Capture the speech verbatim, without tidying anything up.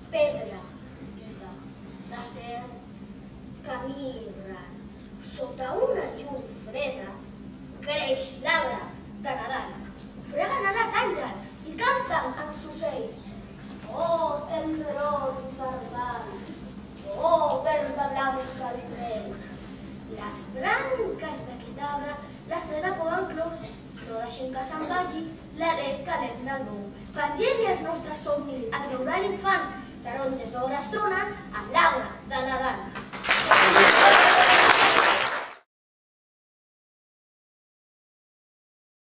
pedra viva, d'acer, camí ran. Sota una llum freda creix l'arbre de Nadal. Freguen ales d'àngel i canten els ocells. Oh, tendror infernal, oh, verda blanca el tren. Les branques d'aquest arbre la freda poden clos. No deixem que se'n vagi l'alet calent del nou. Pengem-hi els nostres somnis a treure l'infant. Taronges d'obres tronen a l'arbre de Nadal.